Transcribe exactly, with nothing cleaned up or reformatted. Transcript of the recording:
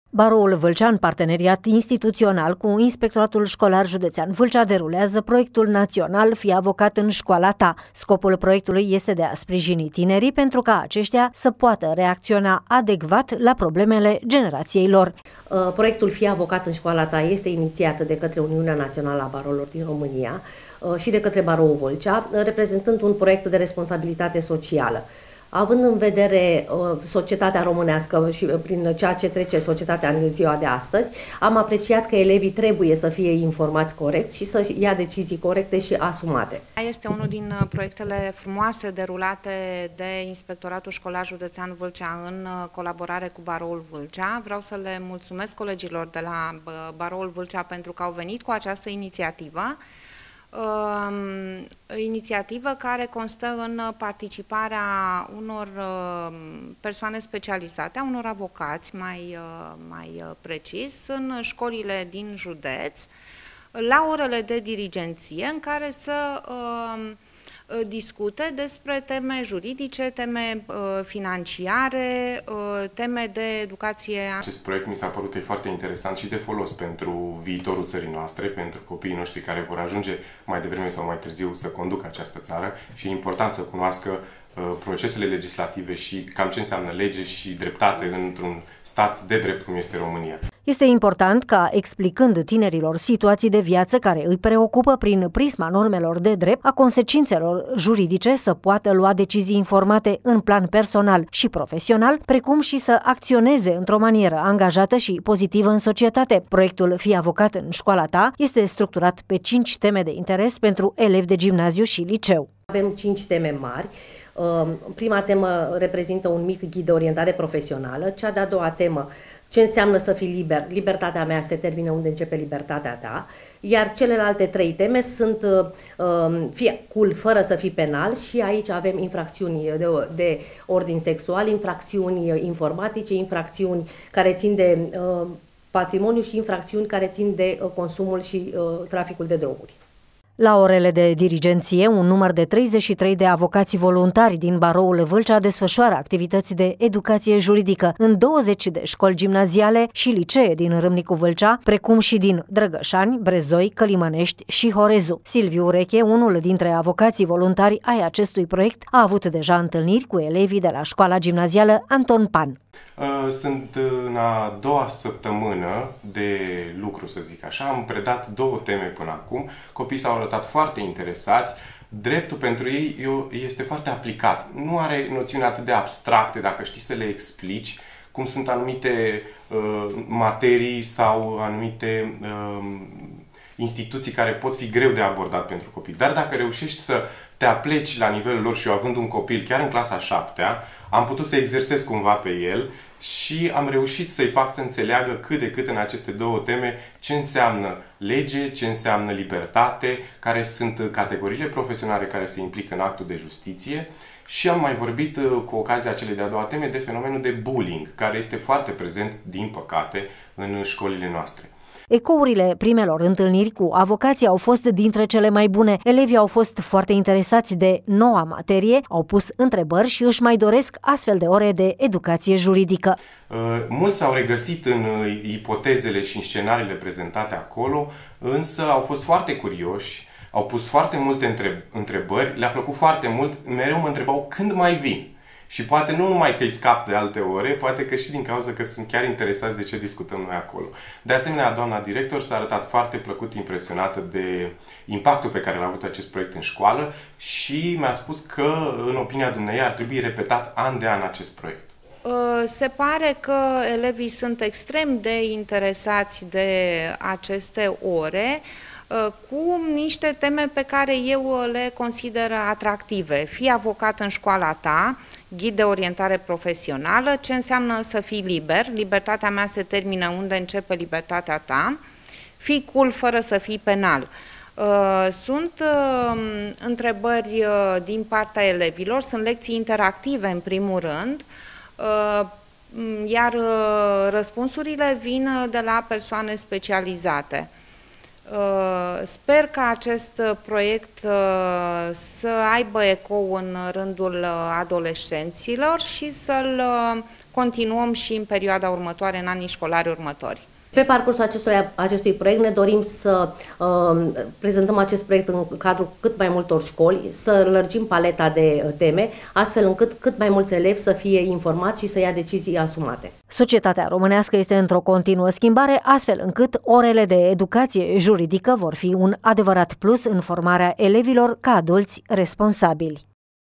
Baroul Vâlcea, în parteneriat instituțional cu Inspectoratul Școlar Județean Vâlcea, derulează proiectul național Fii avocat în școala ta. Scopul proiectului este de a sprijini tinerii pentru ca aceștia să poată reacționa adecvat la problemele generației lor. Proiectul Fii avocat în școala ta este inițiat de către Uniunea Națională a Barourilor din România și de către Baroul Vâlcea, reprezentând un proiect de responsabilitate socială. Având în vedere uh, societatea românească și uh, prin ceea ce trece societatea în ziua de astăzi, am apreciat că elevii trebuie să fie informați corect și să ia decizii corecte și asumate. Este unul din proiectele frumoase derulate de Inspectoratul Școlar Județean Vâlcea în colaborare cu Baroul Vâlcea. Vreau să le mulțumesc colegilor de la Baroul Vâlcea pentru că au venit cu această inițiativă. Uh, inițiativă care constă în participarea unor uh, persoane specializate, a unor avocați mai, uh, mai uh, precis, în școlile din județ, la orele de dirigenție, în care să uh, discute despre teme juridice, teme uh, financiare, uh, teme de educație. Acest proiect mi s-a părut că e foarte interesant și de folos pentru viitorul țării noastre, pentru copiii noștri care vor ajunge mai devreme sau mai târziu să conducă această țară și e important să cunoască uh, procesele legislative și cam ce înseamnă lege și dreptate într-un stat de drept cum este România. Este important ca, explicând tinerilor situații de viață care îi preocupă prin prisma normelor de drept, a consecințelor juridice, să poată lua decizii informate în plan personal și profesional, precum și să acționeze într-o manieră angajată și pozitivă în societate. Proiectul Fii avocat în școala ta este structurat pe cinci teme de interes pentru elevi de gimnaziu și liceu. Avem cinci teme mari. Prima temă reprezintă un mic ghid de orientare profesională, cea de-a doua temă, ce înseamnă să fii liber? Libertatea mea se termină unde începe libertatea ta. Iar celelalte trei teme sunt uh, fii cool fără să fii penal și aici avem infracțiuni de, de ordin sexual, infracțiuni informatice, infracțiuni care țin de uh, patrimoniu și infracțiuni care țin de uh, consumul și uh, traficul de droguri. La orele de dirigenție, un număr de treizeci și trei de avocați voluntari din Baroul Vâlcea desfășoară activități de educație juridică în douăzeci de școli gimnaziale și licee din Râmnicu Vâlcea, precum și din Drăgășani, Brezoi, Călimănești și Horezu. Silviu Ureche, unul dintre avocații voluntari ai acestui proiect, a avut deja întâlniri cu elevii de la școala gimnazială Anton Pan. Sunt în a doua săptămână de lucru, să zic așa. Am predat două teme până acum. Copiii s-au arătat foarte interesați. Dreptul pentru ei este foarte aplicat. Nu are noțiuni atât de abstracte dacă știi să le explici, cum sunt anumite uh, materii sau anumite uh, instituții care pot fi greu de abordat pentru copii. Dar dacă reușești să te apleci la nivelul lor și eu având un copil chiar în clasa a șaptea, am putut să exersez cumva pe el și am reușit să-i fac să înțeleagă cât de cât în aceste două teme ce înseamnă lege, ce înseamnă libertate, care sunt categoriile profesionale care se implică în actul de justiție și am mai vorbit cu ocazia celei de-a doua teme de fenomenul de bullying, care este foarte prezent, din păcate, în școlile noastre. Ecourile primelor întâlniri cu avocații au fost dintre cele mai bune. Elevii au fost foarte interesați de noua materie, au pus întrebări și își mai doresc astfel de ore de educație juridică. Mulți s-au regăsit în ipotezele și în scenariile prezentate acolo, însă au fost foarte curioși, au pus foarte multe întrebări, le-a plăcut foarte mult, mereu mă întrebau când mai vin. Și poate nu numai că îi scap de alte ore, poate că și din cauza că sunt chiar interesați de ce discutăm noi acolo. De asemenea, doamna director s-a arătat foarte plăcut impresionată de impactul pe care l-a avut acest proiect în școală și mi-a spus că, în opinia dumneavoastră, ar trebui repetat an de an acest proiect. Se pare că elevii sunt extrem de interesați de aceste ore, cu niște teme pe care eu le consider atractive. Fii avocat în școala ta, ghid de orientare profesională, ce înseamnă să fii liber, libertatea mea se termină unde începe libertatea ta, fii cool fără să fii penal. Sunt întrebări din partea elevilor, sunt lecții interactive în primul rând, iar răspunsurile vin de la persoane specializate. Sper că acest proiect să aibă ecou în rândul adolescenților și să-l continuăm și în perioada următoare, în anii școlari următori. Pe parcursul acestui, acestui proiect ne dorim să uh, prezentăm acest proiect în cadrul cât mai multor școli, să lărgim paleta de teme, astfel încât cât mai mulți elevi să fie informați și să ia decizii asumate. Societatea românească este într-o continuă schimbare, astfel încât orele de educație juridică vor fi un adevărat plus în formarea elevilor ca adulți responsabili.